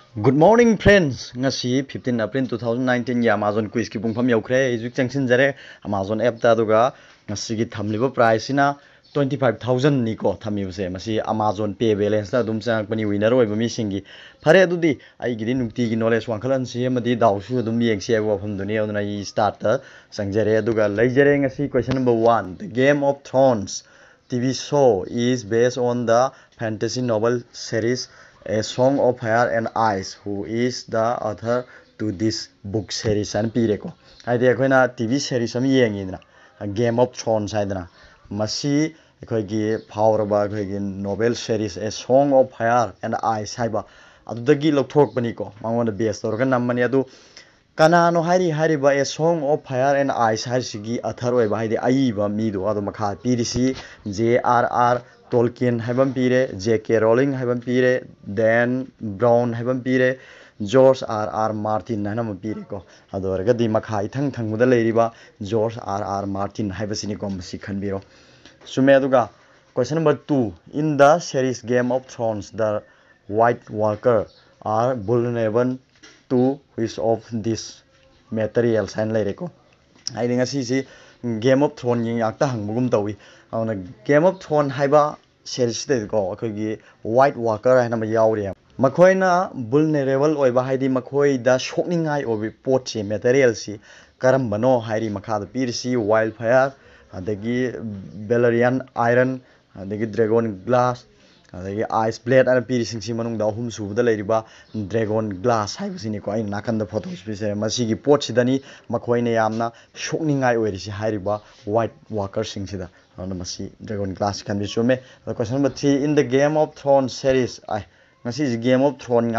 Good morning friends. Ngasi 15 April 2019 ya Amazon quiz ki pungpham yaukre ijuk changsin jare Amazon app ta duga ngasi gi thamliba price na 25,000 ni ko thamibse masi Amazon pay balance na dum chang pani winner oi bami singi phare adudi ai gi nukti gi knowledge wankhalan si amadi dawsu dum yeng se wa pham duni oduna I start ta sangjare aduga leijare ngasi question number 1. The Game of Thrones TV show is based on the fantasy novel series A Song of Fire and Ice, who is the author to this book series and pireko. Haide akoina TV series am yengina Game of Thrones haidana. Masi akoigi powerba akoigi novel series A Song of Fire and Ice haiba. Adudagi lokthok baniko. Mangona base torga nammani adu kanano hariba A Song of Fire and Ice haisigi author oiba haide aiba midu adu makha pirisi J.R.R. Tolkien haibam pire, J.K. Rowling haibam pire, Dan Brown haibam pire, George R.R. Martin haibam pire ko. Adorga di makhai thang muda leiriba George R.R. Martin haibasini ko masi khanbiro. Sume aduga question number 2. In the series Game of Thrones, the White Walker are vulnerable to which of these materials and leireko. I think asi Game of Thrones yin yakta hangmugum tawi. Game of Thrones haiba series de ko akogi White Walker haina ma yauri makhoina vulnerable oiba haidi makhoi da shokningai obi potchi material si karambano hairi makha da pirsi wildfire adagi Valyrian iron adagi dragon glass adagi ice blade ana pirising si manung da hum subda leiriba dragon glass haibasini ko ai nakanda photos pise masigi potchi dani makhoina yamna shokningai oirisi hairiba White Walker sing sida Dragon Glass can be shown. The question number 3. In the Game of Thrones series, this is Game of Thrones.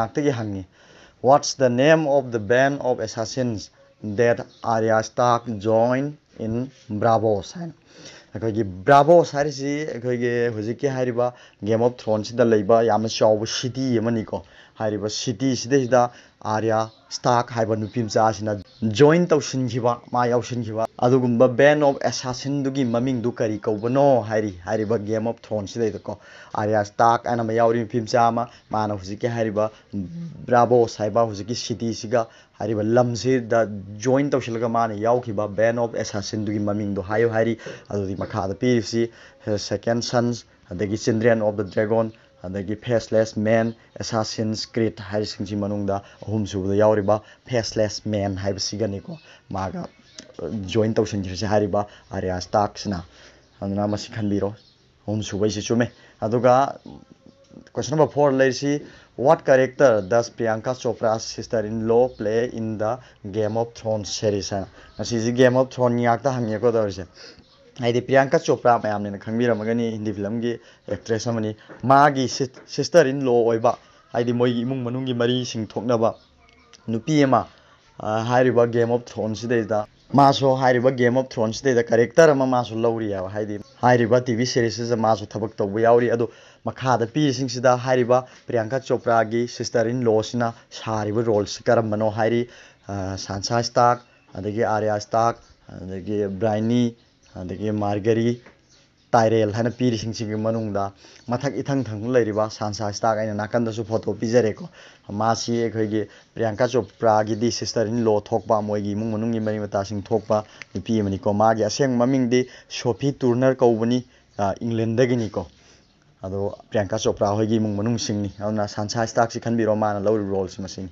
What's the name of the band of assassins that Arya Stark joined in Braavos? Braavos Game of Thrones da leiba yamna chaw city amani ko hariba city sida Arya Stark haiba nupimcha asina join tawshinjiba ma yawshinjiba adugumba band of assassin dugi maming du kari kawbano hariba Game of Thrones sida ko Arya Stark ana ma yawri nupimcha ma mana huziki hariba Braavos haiba huziki city siga hariba lamse da join tawshilga mana yawkiba band of assassin dugi maming du hayo hari adudi makha da PFC Second Sons adagi Children of the Dragon adagi Faceless Man Assassin's Creed haisingji manungda ahum subda yawriba Faceless Man haibasigani ko maga join tawshinjirse hariba Arya Stark sina aduna masi khanbiro ahum subai si chume aduga question number 4 leisi what character does Priyanka Chopra's sister-in-law play in the Game of Thrones series asi Game of Thrones yakta hangye ko dawrise Haidi Priyanka Chopra mayamne khangbira magani Hindi film gi actress amani magi sister in law oiba haidi moi imung manungi mari sing thoknaba nupi ema hairiba Game of Thrones da maso hairiba Game of Thrones da character ama maso lawri ya haidi hairiba TV series is maso thabak tawbu yauri adu makha da pi sing sida hairiba Priyanka Chopra gi sister in law sina sariba roles karambano hairi Sansa Stark adagi Arya Stark adagi Brienne adagi Margaery Tyrell hana piri singsi manungda mathak ithang thang leiriba Sansa Stark aina nakanda su photo pijare ko masi ekhoi Priyanka Chopra gi di sister in law thokpa moigi mung manungi mari mata sing thokpa nupi mani ko magi aseng maming di Sophie Turner kaubani England dagi ni ko ado Priyanka Chopra hoigi mung manung singni auna Sansa Stark si khanbiro mana low roles masing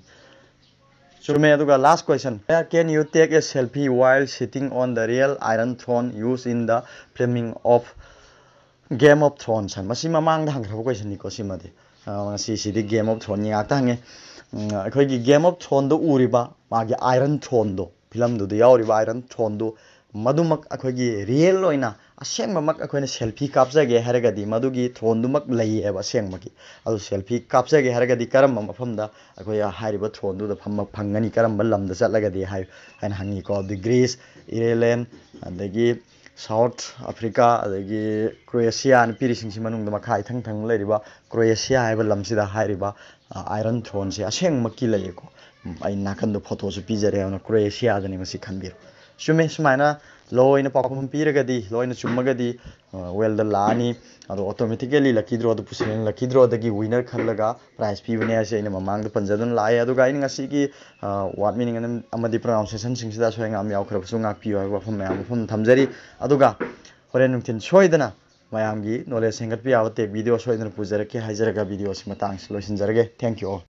So me aduga last question. Where can you take a selfie while sitting on the real Iron Throne used in the filming of Game of Thrones? Masi mamang da hangkhaba question ni ko simadi. Si Game of Thrones ya ta hange. Akhoi Game of Thrones do uriba magi Iron Throne do film do yauriba Iron Throne do madumak akhoi real loina asengma mak akhoi selfie kapjage haragadi madugi throne du mak lei eba sengmaki adu selfie kapjage haragadi karam mafamda akhoi hariba throne du da phangani karam lam da chatlagadi hai hain hangi ko the Greece Ireland adagi South Africa adagi Croatia an pirising si manung da makhai thang leiriba Croatia haiba lamsida hariba Iron Throne si asengmaki lei ko ai nakan do photo su pijare ona Croatia dani masi khanbir चुमे सुमाइना लोइना पाखम पीरगदी लोइना चुम्मगदी well द लानी अदो automatically lucky draw द पुसिन lucky draw दगी winner खल्लगा prize पीबने आसे इन ममांग द पंजदन लाए अदो गाइन ngasi की वाट मीनिंग अन अमदि प्रोनाउंसिएशन सिंगसिदा सोयंगाम यावखरबसु ngapiyo हाइबा फम मयाम फम थमजरी अदुगा होरेन नुंथिन सोयदना मयामगी नॉलेज हेंगत पियाव टेक वीडियो सोयदना पुजरके हाइजरगा वीडियो सिमतांग लोइसिनजरगे थैंक यू